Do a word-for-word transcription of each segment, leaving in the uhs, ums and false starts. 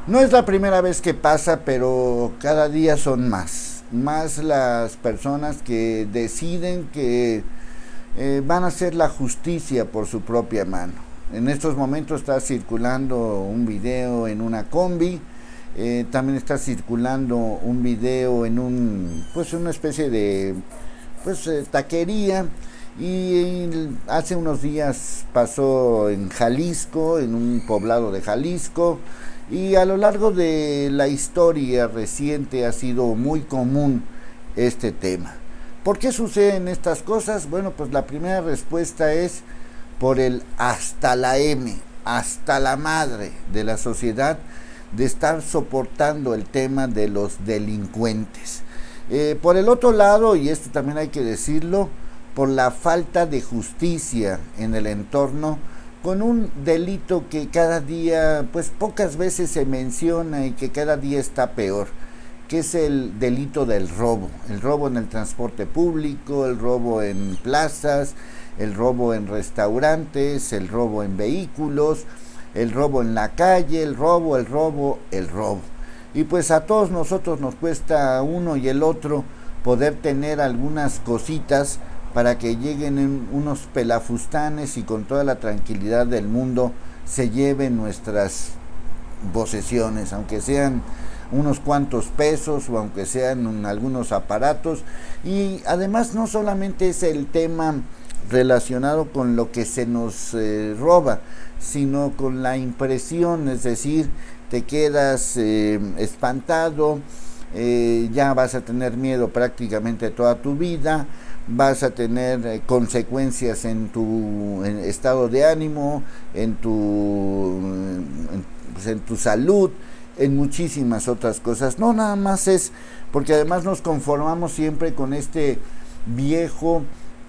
No es la primera vez que pasa, pero cada día son más. Más las personas que deciden que eh, van a hacer la justicia por su propia mano. En estos momentos está circulando un video en una combi, eh, también está circulando un video en un, pues una especie de pues eh, taquería, y hace unos días pasó en Jalisco, en un poblado de Jalisco, y a lo largo de la historia reciente ha sido muy común este tema. ¿Por qué suceden estas cosas? Bueno, pues la primera respuesta es por el hasta la M, hasta la madre de la sociedad de estar soportando el tema de los delincuentes. Eh, por el otro lado, y esto también hay que decirlo, por la falta de justicia en el entorno, con un delito que cada día, pues pocas veces se menciona y que cada día está peor, que es el delito del robo, el robo en el transporte público, el robo en plazas, el robo en restaurantes, el robo en vehículos, el robo en la calle, el robo, el robo, el robo. Y pues a todos nosotros nos cuesta uno y el otro poder tener algunas cositas para que lleguen en unos pelafustanes y con toda la tranquilidad del mundo se lleven nuestras posesiones, aunque sean unos cuantos pesos o aunque sean algunos aparatos. Y además no solamente es el tema relacionado con lo que se nos eh, roba, sino con la impresión, es decir, te quedas eh, espantado, eh, ya vas a tener miedo prácticamente toda tu vida, vas a tener eh, consecuencias en tu en estado de ánimo, en tu, en, pues en tu salud, en muchísimas otras cosas. No nada más es, porque además nos conformamos siempre con este viejo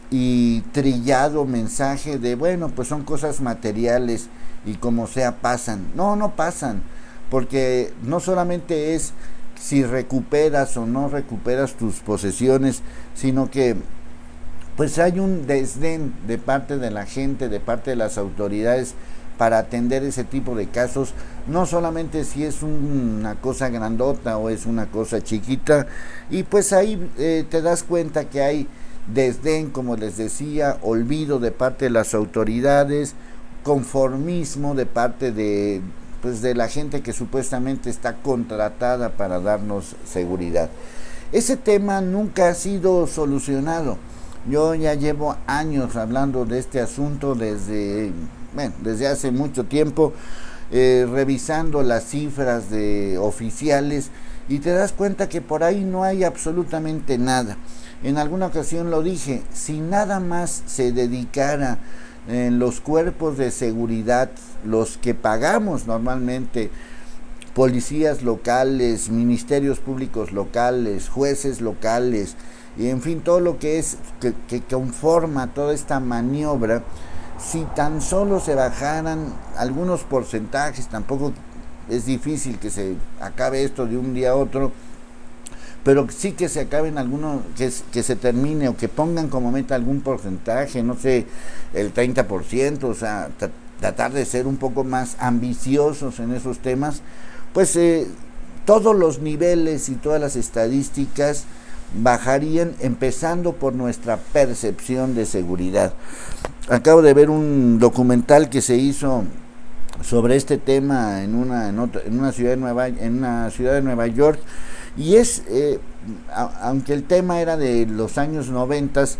y trillado mensaje de, bueno, pues son cosas materiales y como sea pasan. No, no pasan, porque no solamente es si recuperas o no recuperas tus posesiones, sino que pues hay un desdén de parte de la gente, de parte de las autoridades para atender ese tipo de casos, no solamente si es un, una cosa grandota o es una cosa chiquita, y pues ahí eh, te das cuenta que hay desdén, como les decía, olvido de parte de las autoridades, conformismo de parte de, pues, de la gente que supuestamente está contratada para darnos seguridad. Ese tema nunca ha sido solucionado. Yo ya llevo años hablando de este asunto desde, bueno, desde hace mucho tiempo, eh, revisando las cifras de oficiales, y te das cuenta que por ahí no hay absolutamente nada. En alguna ocasión lo dije, si nada más se dedicara en los cuerpos de seguridad, los que pagamos normalmente, policías locales, ministerios públicos locales, jueces locales, y en fin, todo lo que es, que, que conforma toda esta maniobra, si tan solo se bajaran algunos porcentajes, tampoco es difícil que se acabe esto de un día a otro, pero sí que se acaben algunos, que, que se termine o que pongan como meta algún porcentaje, no sé, el treinta por ciento, o sea, tra tratar de ser un poco más ambiciosos en esos temas, pues eh, todos los niveles y todas las estadísticas bajarían, empezando por nuestra percepción de seguridad. Acabo de ver un documental que se hizo sobre este tema en una, en otra, en una ciudad de Nueva, en una ciudad de Nueva York, y es, eh, a, aunque el tema era de los años noventas,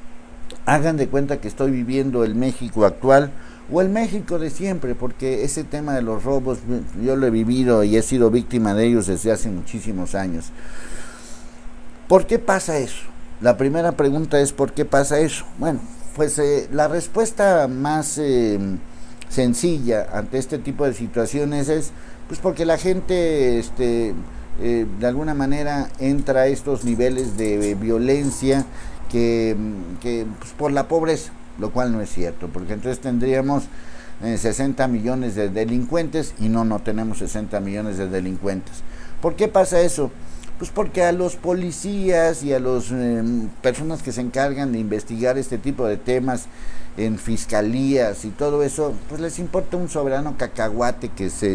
hagan de cuenta que estoy viviendo el México actual o el México de siempre, porque ese tema de los robos yo lo he vivido y he sido víctima de ellos desde hace muchísimos años. ¿Por qué pasa eso? La primera pregunta es ¿por qué pasa eso? Bueno, pues eh, la respuesta más eh, sencilla ante este tipo de situaciones es pues porque la gente este, eh, de alguna manera entra a estos niveles de violencia que, que pues, por la pobreza, lo cual no es cierto, porque entonces tendríamos eh, sesenta millones de delincuentes y no, no tenemos sesenta millones de delincuentes. ¿Por qué pasa eso? Pues porque a los policías y a las eh, personas que se encargan de investigar este tipo de temas en fiscalías y todo eso, pues les importa un soberano cacahuate que se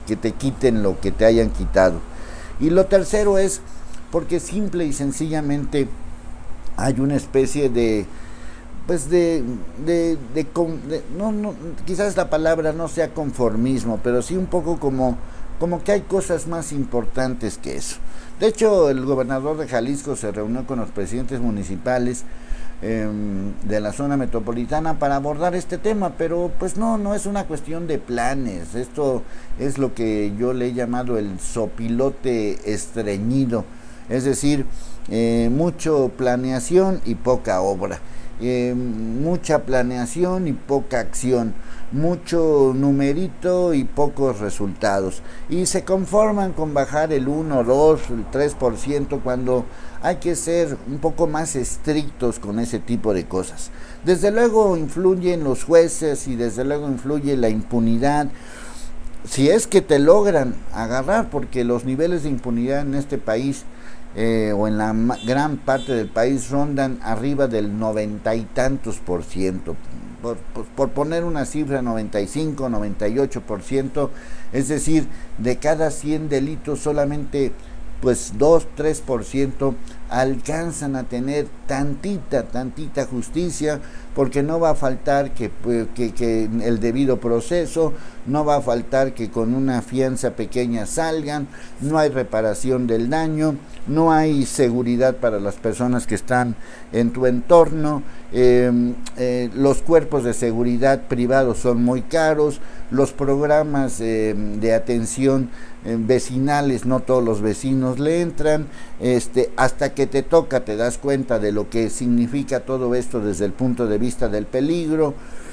que te quiten lo que te hayan quitado. Y lo tercero es porque simple y sencillamente hay una especie de, pues de, de, de, de no, no, quizás la palabra no sea conformismo, pero sí un poco como, como que hay cosas más importantes que eso. De hecho, el gobernador de Jalisco se reunió con los presidentes municipales eh, de la zona metropolitana para abordar este tema, pero pues no, no es una cuestión de planes. Esto es lo que yo le he llamado el sopilote estreñido, es decir, eh, mucho planeación y poca obra, eh, mucha planeación y poca acción, mucho numerito y pocos resultados, y se conforman con bajar el uno, dos, el tres por ciento cuando hay que ser un poco más estrictos con ese tipo de cosas. Desde luego influyen los jueces y desde luego influye la impunidad, si es que te logran agarrar, porque los niveles de impunidad en este país Eh, o en la gran parte del país rondan arriba del noventa y tantos por ciento, por, por, por poner una cifra, noventa y cinco, noventa y ocho por ciento, es decir, de cada cien delitos solamente pues dos, tres por ciento alcanzan a tener tantita, tantita justicia, porque no va a faltar que, que, que el debido proceso, no va a faltar que con una fianza pequeña salgan, no hay reparación del daño, no hay seguridad para las personas que están en tu entorno, eh, eh, los cuerpos de seguridad privados son muy caros, los programas eh, de atención eh, vecinales, no todos los vecinos le entran, este, hasta que te toca te das cuenta de lo que significa todo esto desde el punto de vista del peligro.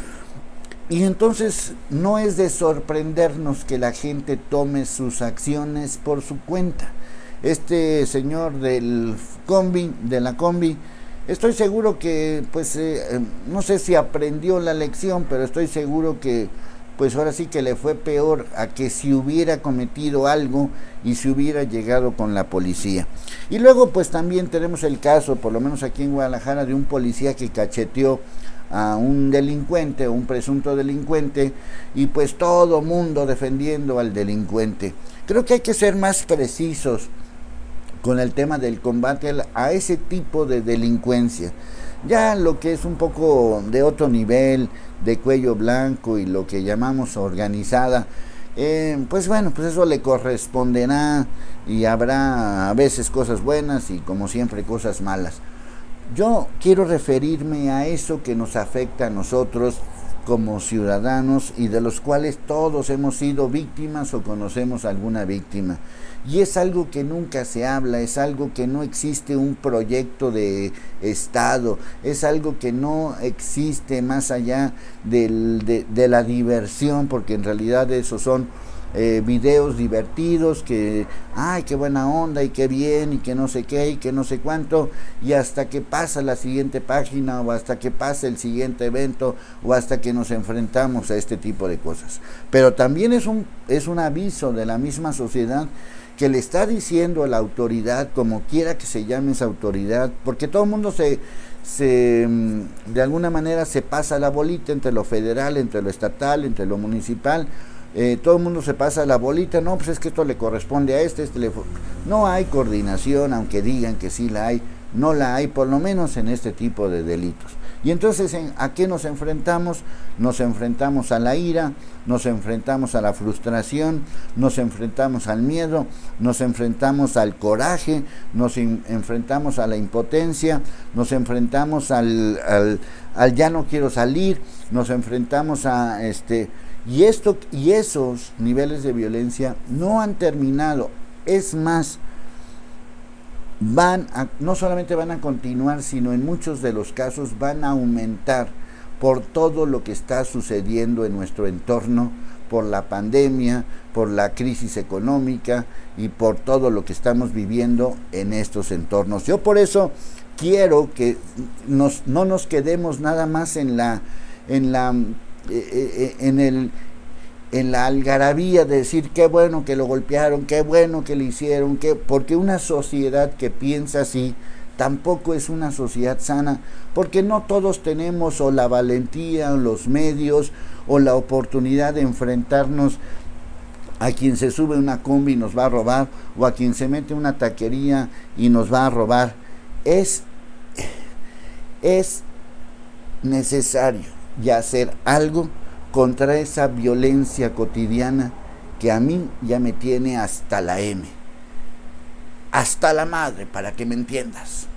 Y entonces no es de sorprendernos que la gente tome sus acciones por su cuenta. Este señor del combi, de la combi, estoy seguro que, pues, eh, no sé si aprendió la lección, pero estoy seguro que, pues ahora sí que le fue peor a que si hubiera cometido algo y si hubiera llegado con la policía. Y luego, pues también tenemos el caso, por lo menos aquí en Guadalajara, de un policía que cacheteó a un delincuente o un presunto delincuente, y pues todo mundo defendiendo al delincuente. Creo que hay que ser más precisos con el tema del combate a ese tipo de delincuencia. Ya lo que es un poco de otro nivel, de cuello blanco y lo que llamamos organizada, eh, pues bueno, pues eso le corresponderá y habrá a veces cosas buenas y como siempre cosas malas. Yo quiero referirme a eso que nos afecta a nosotros como ciudadanos y de los cuales todos hemos sido víctimas o conocemos alguna víctima. Y es algo que nunca se habla, es algo que no existe un proyecto de Estado, es algo que no existe más allá del, de, de la diversión, porque en realidad esos son eh, videos divertidos que, ay, qué buena onda y qué bien y que no sé qué y que no sé cuánto, y hasta que pasa la siguiente página o hasta que pasa el siguiente evento o hasta que nos enfrentamos a este tipo de cosas. Pero también es un, es un aviso de la misma sociedad que le está diciendo a la autoridad, como quiera que se llame esa autoridad, porque todo el mundo se, se de alguna manera se pasa la bolita entre lo federal, entre lo estatal, entre lo municipal, eh, todo el mundo se pasa la bolita, no, pues es que esto le corresponde a este, este le... no hay coordinación, aunque digan que sí la hay, no la hay, por lo menos en este tipo de delitos. Y entonces, ¿a qué nos enfrentamos? Nos enfrentamos a la ira, nos enfrentamos a la frustración, nos enfrentamos al miedo, nos enfrentamos al coraje, nos enfrentamos a la impotencia, nos enfrentamos al, al, al ya no quiero salir, nos enfrentamos a este... Y, esto, y esos niveles de violencia no han terminado, es más, van a, no solamente van a continuar, sino en muchos de los casos van a aumentar por todo lo que está sucediendo en nuestro entorno, por la pandemia, por la crisis económica y por todo lo que estamos viviendo en estos entornos. Yo por eso quiero que nos, no nos quedemos nada más en la, en la, eh, en el en la algarabía de decir qué bueno que lo golpearon, qué bueno que le hicieron, qué, porque una sociedad que piensa así tampoco es una sociedad sana, porque no todos tenemos o la valentía, o los medios, o la oportunidad de enfrentarnos a quien se sube una combi y nos va a robar, o a quien se mete a una taquería y nos va a robar. Es, es necesario ya hacer algo contra esa violencia cotidiana que a mí ya me tiene hasta la M, hasta la madre, para que me entiendas.